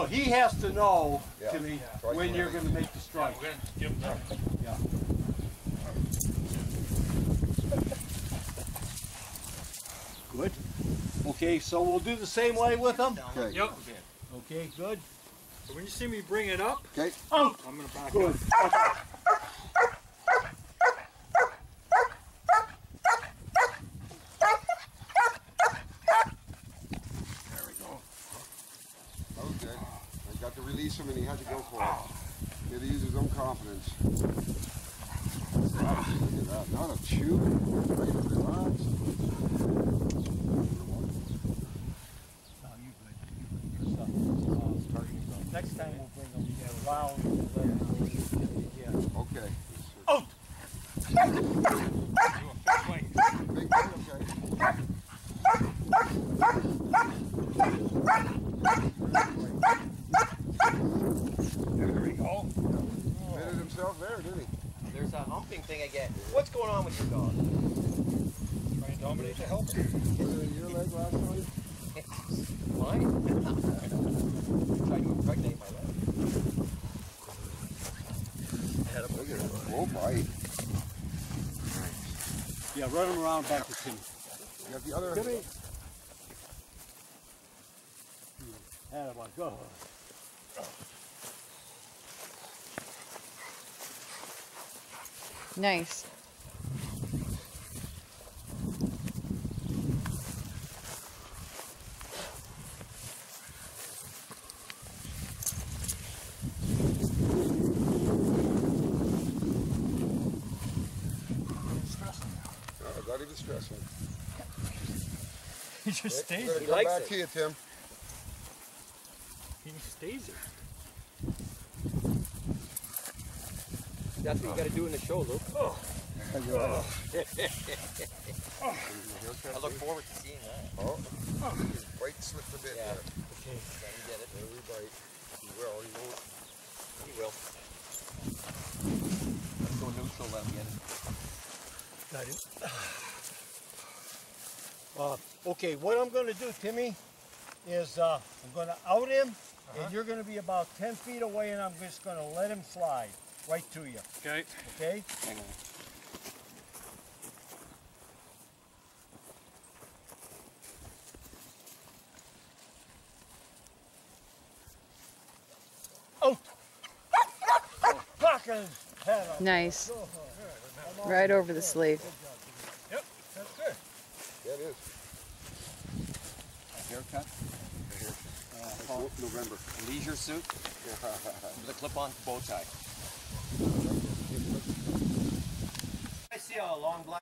he has to know, Yeah. Timmy, Yeah. when you're going to make the strike. We're going to give him that. Yeah. Good. Okay, so we'll do the same way with them. Okay. Yep. Okay, good. So when you see me bring it up, Okay. Out. I'm going to back Good. up. There we go. Okay. I got to release him and he had to go for it. He had to use his own confidence. Look at that. Not a chew. Right, relax. No, you good. Next time we'll bring them around and let them go. Yeah. Okay. Out. Do a fist swing. Big one, okay. There we go. Fitted himself there, didn't he? There's a humping thing again. What's going on with your dog? Trying to dominate the help. Was it your leg last time? Mine? Trying to impregnate my leg. Look at it. Oh, bite. Yeah, run them around back to Timmy. You got the other. Timmy. Attaboy, go. Nice. No, not even stressing. He just stays We're there. gonna come likes back it. to you, Tim. He stays there. That's what you got to do in the show, Luke. I look forward to seeing that. Oh, his bite slipped a bit Yeah. there. Okay. Yeah, he did it. There we bite. He will, he won't. He will. Let's go neutral, let him get it. Okay, what I'm going to do, Timmy, is I'm going to out him, and you're going to be about 10 feet away, and I'm just going to let him slide right to you. Okay. Okay? Hang on. Out! Knock his head off. Nice. Go ahead. Right over the sleeve. Yep, that's good. Yeah, it is. Haircut. November. Leisure suit. With a clip-on bow tie. I see a long black